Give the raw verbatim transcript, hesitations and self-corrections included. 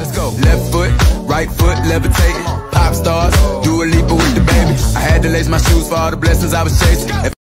Let's go. Left foot, right foot, levitating. Pop stars, do a leap with the baby. I had to lace my shoes for all the blessings I was chasing.